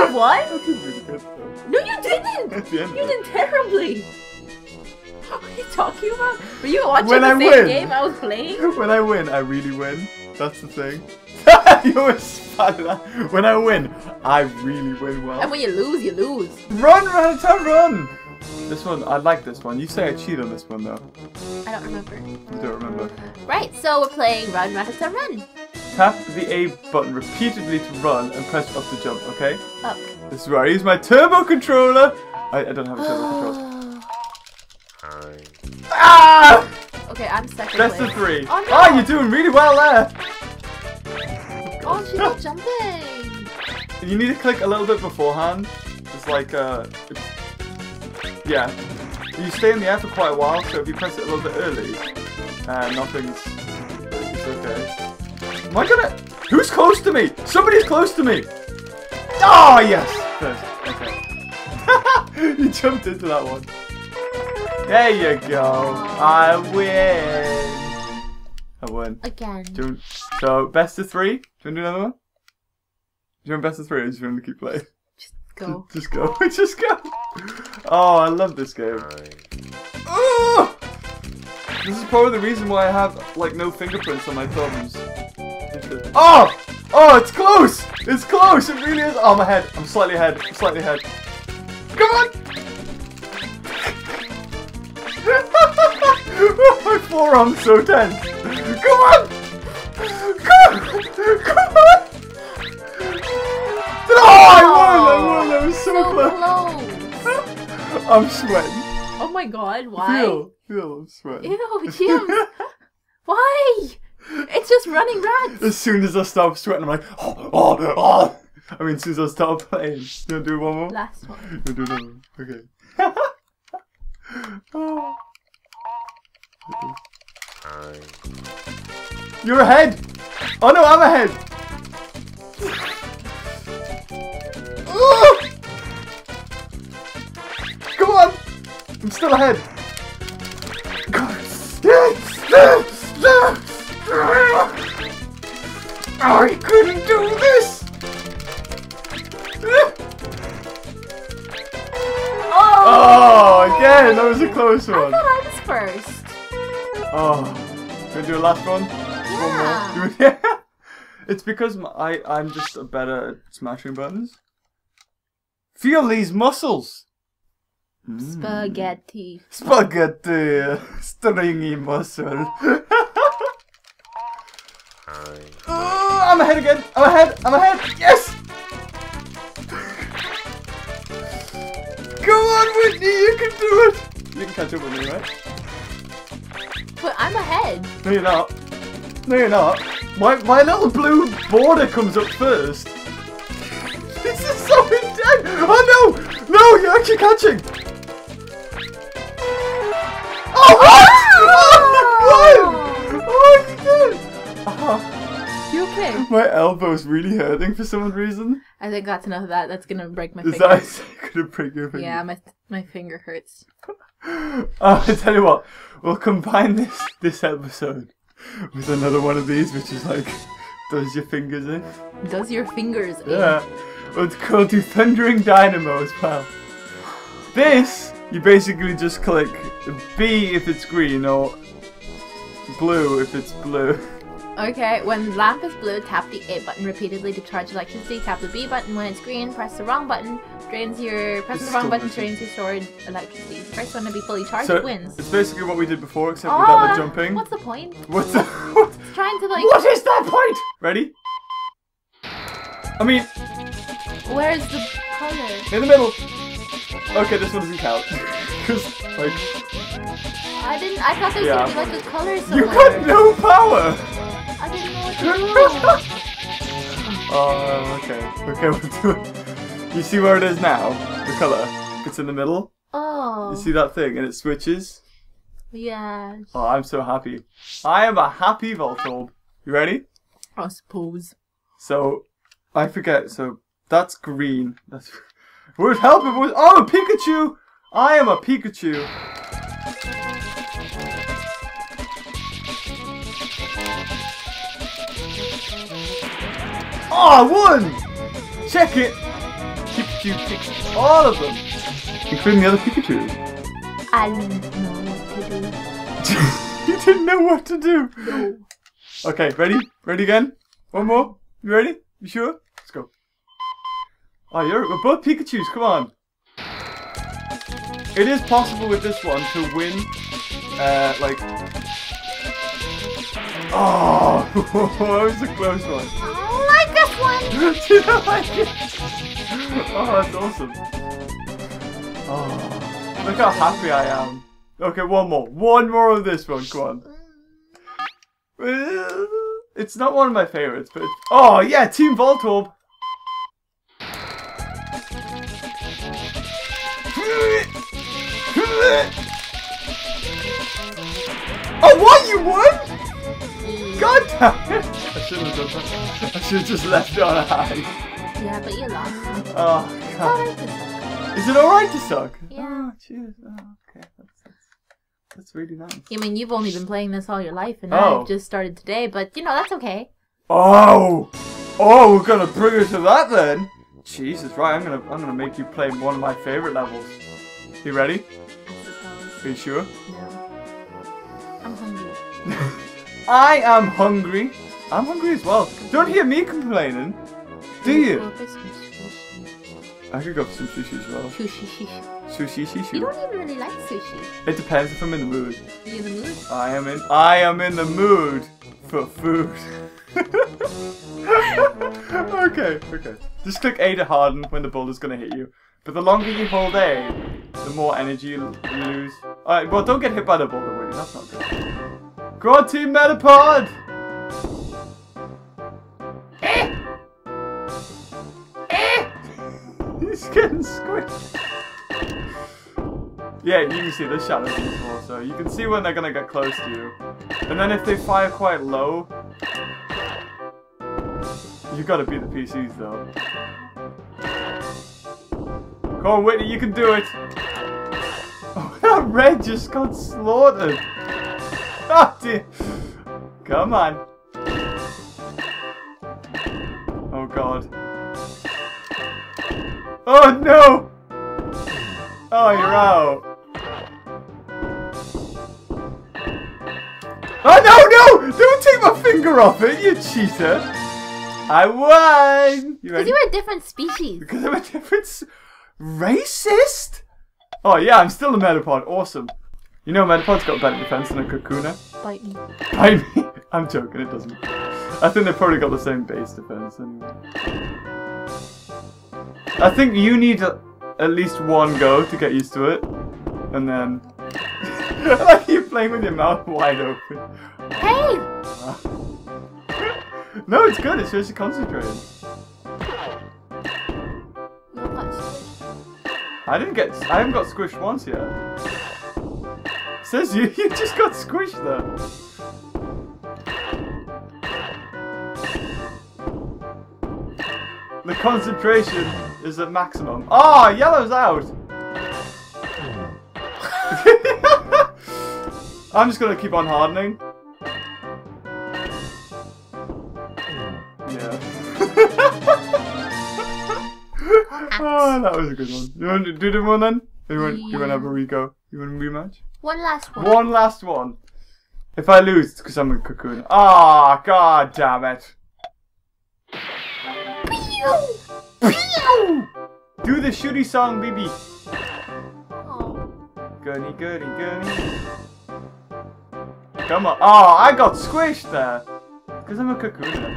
won? I did really good though. No, you didn't! At the end You of did terribly! What are you talking about? Were you watching When the I same win. game I was playing? When I win, I really win. That's the thing. You always spat it out. When I win, I really win well. And when you lose, you lose. Run, Rattata, run! This one, I like this one. You say I cheat on this one though. I don't remember. You don't remember. Right, so we're playing Run Rattata Run. Tap the A button repeatedly to run and press up to jump, okay? Up. This is where I use my turbo controller. I don't have a turbo controller. Ah! Okay, I'm second Best place. of 3. Oh, no. Oh, you're doing really well there. Oh, she's not jumping. You need to click a little bit beforehand. It's like, yeah. You stay in the air for quite a while, so if you press it a little bit early, nothing's... It's okay. Am I gonna... Who's close to me? Somebody's close to me! Oh, yes! First. Okay. You jumped into that one. There you go. I win. I won. Again. So, best of 3? Do you want to do another one? Do you want best of 3 or do you want to keep playing? Just go. Just go. Just go. Oh, I love this game. Oh! This is probably the reason why I have, like, no fingerprints on my thumbs. Oh! Oh, it's close! It's close! It really is! Oh, I'm ahead. I'm slightly ahead. I'm slightly ahead. Come on! My forearm's so tense. Come on! Come on! Come on! Oh, I won! That was so close. I'm sweating. Oh my god, why? Feel, I'm sweating. Ew, James. Why? It's just running rats. As soon as I stop sweating, I'm like, oh. I mean, as soon as I start playing. You want to do one more? Last one. You want to do another one? Okay. Oh. You're ahead! Oh no, I'm ahead! Oh! Come on! I'm still ahead! I couldn't do this! Oh, again! That was a close one. I thought I was first. Oh, can we do a last one? Yeah. One more. Yeah. It's because I'm just better at smashing buttons. Feel these muscles. Spaghetti. Spaghetti, stringy muscle. Oh, I'm ahead again. I'm ahead. I'm ahead. Yes. Come on, Whitney, you can do it. You can catch up with me, right? But I'm ahead. No, you're not. No, you're not. My little blue border comes up first. This is so intense. Oh no! No, you're actually catching. Oh, what? Oh, oh, you did. Oh. You okay? My elbow's really hurting for some reason. I think that's enough of that. That's gonna break my Is finger. that gonna break your finger? Yeah, my finger hurts. I tell you what, we'll combine this episode with another one of these, which is like, does your fingers in? Does your fingers in? Yeah. It's called do Thundering Dynamo as well. This, you basically just click B if it's green or blue if it's blue. Okay, when lamp is blue, tap the A button repeatedly to charge electricity. Tap the B button when it's green. Press the wrong button. Pressing the wrong button drains your stored electricity. The first one to be fully charged wins. It's basically what we did before, except without the jumping. What's the point? What's the what? It's trying to like. What is that point? Ready? I mean, where's the color? in the middle. Okay, this one doesn't count. Cause like. I thought there was gonna be like a color somewhere. You got no power. I didn't know what to do. Oh, okay. Okay, we'll do it. You see where it is now? The colour? It's in the middle. Oh. You see that thing and it switches? Yes. Oh, I'm so happy. I am a happy Voltorb. You ready? I suppose. So, I forget. So, that's green. That's. Would it help if it was. Oh, a Pikachu! I am a Pikachu. Oh, I won! Check it! Pikachu kicks all of them, including the other Pikachu. I didn't know what to do. You didn't know what to do? No. Okay, ready? Ready again? One more? You ready? You sure? Let's go. Oh, we're both Pikachus, come on. It is possible with this one to win, like... Oh, that was a close one. I don't like this one. Do you not like it? Oh, that's awesome. Oh, look how happy I am. Okay, one more. One more of this one, come on. It's not one of my favorites, but it's... Oh, yeah, Team Voltorb. Oh, what? You won? God damn it! I shouldn't have done that. I should have just left it on a high. Yeah, but you lost. Oh, God. Alright to suck. Is it alright to suck? Yeah. Oh, cheers. Oh, okay. That's really nice. I mean, you've only been playing this all your life, and Oh. I've just started today, but, you know, that's okay. Oh! Oh, we're gonna bring it to that then. Jesus, right? I'm gonna make you play one of my favorite levels. You ready? I suppose. Are you sure? No. I'm hungry. I am hungry. I'm hungry as well. Don't hear me complaining. Do you? I could go for some sushi as well. Sushi. Sushi, sushi. You don't even really like sushi. It depends if I'm in the mood. Are you in the mood? I am in the mood for food. Okay. Just click A to harden when the boulder's gonna hit you. But the longer you hold A, the more energy you lose. Alright, well, don't get hit by the boulder, Whitney. That's not good. Go on, Team Metapod! He's getting squished. Yeah, you can see the shadows in this wall, so you can see when they're gonna get close to you. And then if they fire quite low, you gotta beat the PCs though. Come on, Whitney, you can do it! Oh, that red just got slaughtered! Oh dear! Come on! Oh god. Oh no! Oh, you're out! Oh no, no! Don't take my finger off it, you cheater! I won! Because you were a different species. Because I'm a different... Racist? Oh yeah, I'm still a Metapod. Awesome. You know Metapod's got better defense than a Kakuna? Bite me. Bite me? I'm joking, it doesn't. I think they've probably got the same base defense anyway. I think you need at least one go to get used to it. And then... like you're playing with your mouth wide open. Hey! No, it's good, it shows you're concentrating. You got squished. I haven't got squished once yet. It says you just got squished there. The concentration is at maximum. Oh, yellow's out! I'm just gonna keep on hardening. Yeah. Oh, that was a good one. You want to do the one then? You want to have a re-go? You want a rematch? One last one. One last one. If I lose, it's because I'm a Kakuna. Ah, oh, god damn it. Pew! Pew! Do the shooty song, baby. Oh. Gunny, gunny, gunny. Come on. Oh, I got squished there. Because I'm a Kakuna.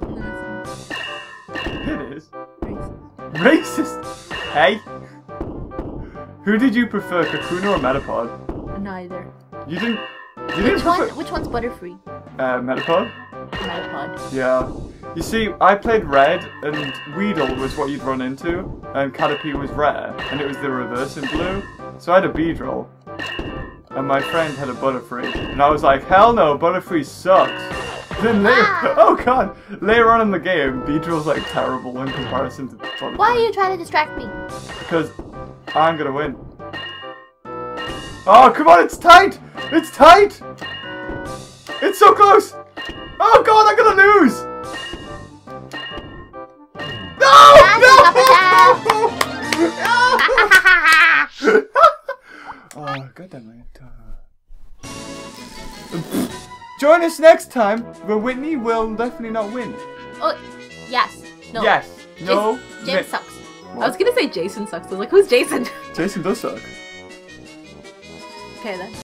It is. Racist. Hey. Who did you prefer, Kakuna or Metapod? Neither. You didn't Which one's butterfree? Metapod? Metapod. Yeah. You see, I played red, and Weedle was what you'd run into, and Caterpie was rare, and it was the reverse in blue. So I had a Beedrill, and my friend had a Butterfree, and I was like, hell no, Butterfree sucks. Then later, oh god, later on in the game, Beedrill's like terrible in comparison to Butterfree. Why are you trying to distract me? Because I'm gonna win. Oh, come on, it's tight! It's tight! It's so close! Oh god, I'm gonna lose! No! No! Dynamite. Join us next time, where Whitney will definitely not win. Oh, yes. No. Yes. No. James sucks. What? I was gonna say Jason sucks. I was like, who's Jason? Jason does suck. Okay then.